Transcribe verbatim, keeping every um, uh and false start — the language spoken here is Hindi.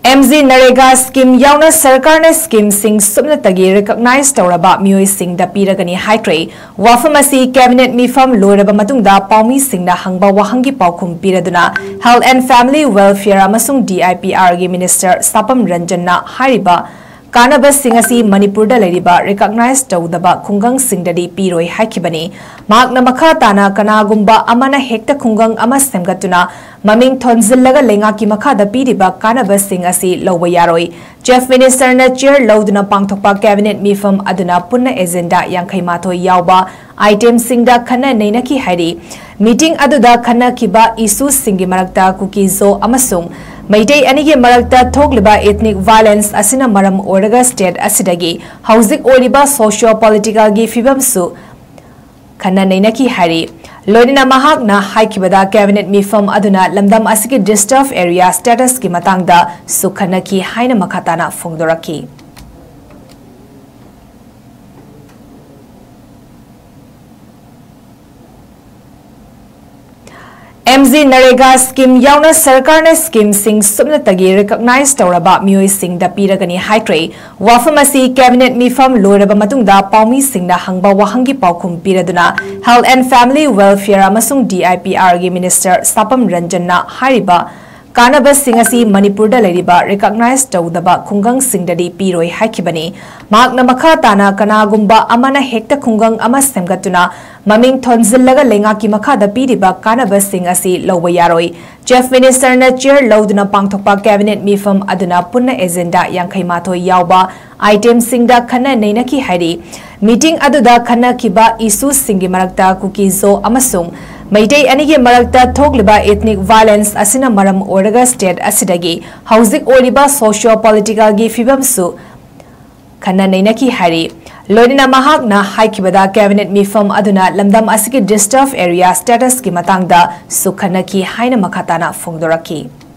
एमजी नरेगा स्कीम यावना सरकार ने स्कीम सिंग सुमनतगी रिकॉग्नाइज तौरबा मियोय सिंगदा पीरगनी हाइक्रे वाफम असी कैबिनेट मिफम लोरबा मतुंगदा पाउमी सिंगना हंगबा वाहंगी पाउखुम पीरदुना हेल्थ एंड फैमिली वेलफेयर अमसुंग डीआईपीआर गी मिनिस्टर सापम रंजनना हारिबा कानबा सिंग असी मणिपुरदा लेरिबा रिकॉग्नाइज तौदबा खुंगंग सिंगददी पीरोय हाइखिबनी माकना मखा ताना कनागुंबा अमना हेक्ता खुंगंग अमा सेमगतुना ममिंग थोंजिल्लगा लेंगाकी मखादा पीरिबा कानबा सिंग असी लौबा यारोय चीफ मिनिस्टर ना चेयर लौदुना पांगथोकपा कैबिनेट मिफम अदुना पुन्ना एजेंडा यांखै माथोय यावबा आइटम सिंगदा खन्ना नैनकी हाइरी मीटिंग अदुदा खन्ना किबा इशू सिंगी मरक्ता कुकीजो अमसुंग मैतै अनिगे मरक्ता थोकलिबा एथनिक वायलेंस असिना मरम ओरगा स्टेट असिदगी हौजिक ओरिबा सोशियो पॉलिटिकल गी फिबमसु खन्ना नैनकी हाइरी लोइना महाकना हाइकिबदा कैबिनेट मिफम अदुना लमदम असिगे डिस्टर्ब एरिया स्टेटस की मतंगदा सुखनकी हाइना मखाताना फोंगदोरकी एमजी नरेगा स्कीम यावना सरकार ने स्कीम सिंग सुमनतगी रिकॉग्नाइज तौरबा मियोय सिंगदा पीरगनी हाइक्रे वाफम असी कैबिनेट मिफम लोरबा मतुंगदा पाउमी सिंगना हंगबा वाहंगी पाउखुम पीरदुना हेल्थ एंड फैमिली वेलफेयर अमसुंग डीआईपीआर गी मिनिस्टर सापम रंजनना हारिबा कानबा सिंग असी मणिपुरदा लेरिबा रिकॉग्नाइज तौदबा खुंगंग सिंगददी पीरोय हाइखिबनी माकना मखा ताना कनागुंबा अमना हेक्ता खुंगंग अमा सेमगतुना ममिंग थोंजिल्लगा लेंगाकी मखादा पीरिबा कानबा सिंग असी लौबा यारोय चीफ मिनिस्टर ना चेयर लौदुना पांगथोकपा कैबिनेट मिफम अदुना पुन्ना एजेंडा यांखै माथोय यावबा आइटम सिंगदा खन्ना नैनकी हाइरी मीटिंग अदुदा खन्ना किबा इशू सिंगी मरक्ता कुकीजो अमसुंग मैतै अनिगे मरक्ता थोकलिबा एथनिक वायलेंस असिना मरम ओरगा स्टेट असिदगी हौजिक ओरिबा सोशियो पॉलिटिकल गी फिबमसु खन्ना नैनकी हाइरी लोइना महाकना हाइकिबदा कैबिनेट मिफम अदुना लमदम असिगे डिस्टर्ब एरिया स्टेटस की मतंगदा सुखनकी हाइना मखाताना फोंगदोरकी।